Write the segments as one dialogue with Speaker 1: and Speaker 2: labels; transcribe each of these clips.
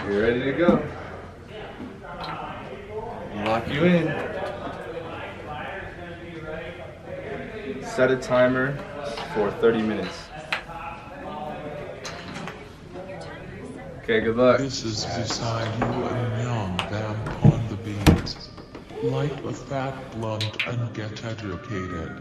Speaker 1: You're ready to go. Lock you in. Set a timer for 30 minutes. Okay, good luck.
Speaker 2: This is beside you and young vamp on the beat. Light a fat blunt and get educated.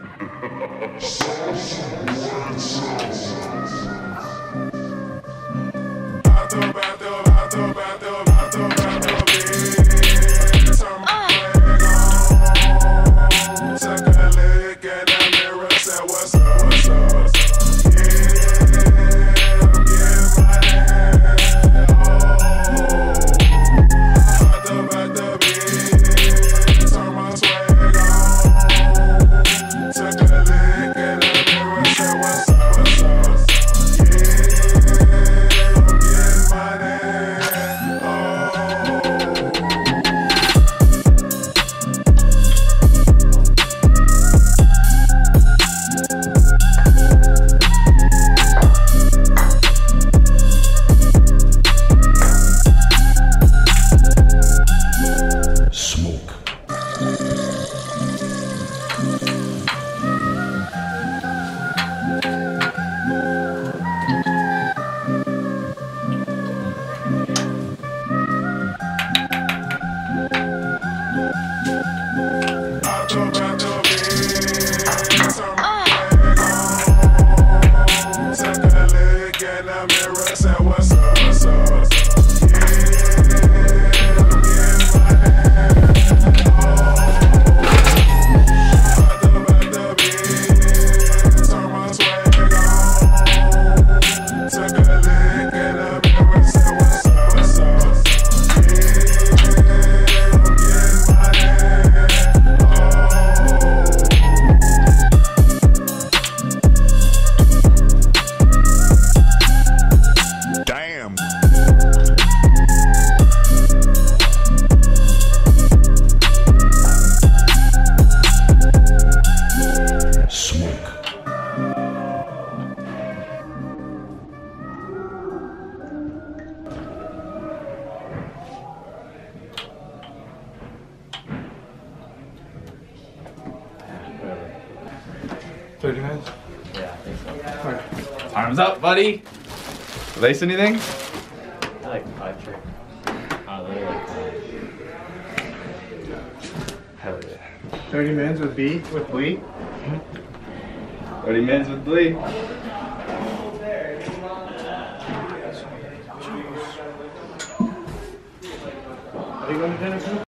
Speaker 1: Minutes?
Speaker 3: Yeah, I think so.
Speaker 1: Right. Time's up, buddy. Lace anything?
Speaker 3: I like the 5 trick. I literally like 5.
Speaker 1: Hell yeah.
Speaker 4: 30 minutes with B? With Lee?
Speaker 1: 30 minutes with Lee.
Speaker 4: Are you going to dinner too?